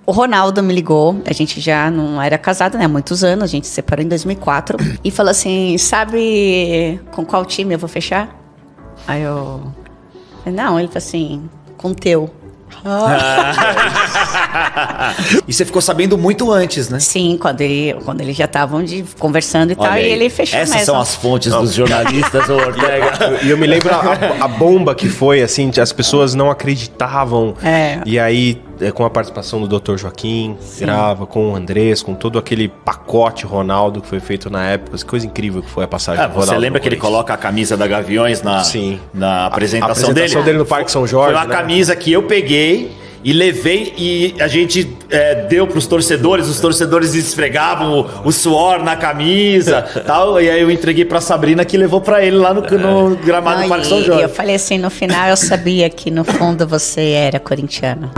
O Ronaldo me ligou, a gente já não era casado, né? Há muitos anos, a gente se separou em 2004. E falou assim, sabe com qual time eu vou fechar? Aí eu... Não, ele falou assim, com o teu. E você ficou sabendo muito antes, né? Sim, quando eles já estavam conversando e tal, e ele fechou essas mesmo. Essas são as fontes dos jornalistas, ô Ortega. E eu me lembro a bomba que foi, assim, as pessoas não acreditavam. E aí, com a participação do Dr. Joaquim, grava com o Andrés, com todo aquele pacote Ronaldo que foi feito na época. Coisa incrível que foi a passagem do Ronaldo. Você lembra que ele coloca a camisa da Gaviões na apresentação dele? A apresentação dele no Parque São Jorge. Foi uma camisa que eu peguei e levei e a gente deu pros torcedores, os torcedores esfregavam o suor na camisa tal, e aí eu entreguei pra Sabrina que levou pra ele lá no gramado do Parque São Jorge. E eu falei assim, no final eu sabia que no fundo você era corintiano.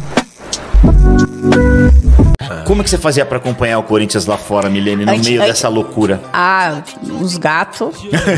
Como que você fazia pra acompanhar o Corinthians lá fora, Milene, no meio dessa loucura? Uns gatos.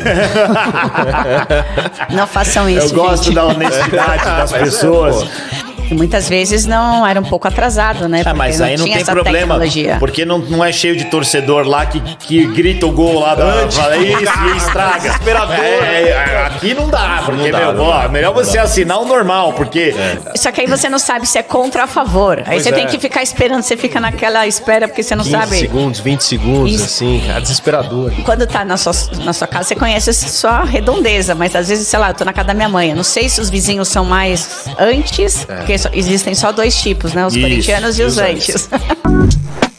Não façam isso, Eu gosto gente. da honestidade das pessoas. E muitas vezes não era um pouco atrasado, né? Porque mas aí não tinha tem essa problema, tecnologia. porque não é cheio de torcedor lá que grita o gol lá fala isso e estraga. Desesperador. Aqui não dá, porque melhor você assinar o normal, porque... Só que aí você não sabe se é contra ou a favor. Aí você tem que ficar esperando, você fica naquela espera, porque você não 15 sabe. segundos, 20 segundos, Isso. assim, cara, desesperador. Quando tá na sua casa, você conhece só a redondeza, mas às vezes, sei lá, eu tô na casa da minha mãe. Eu não sei se os vizinhos são mais antes, porque existem só dois tipos, né? Os corintianos e os antes.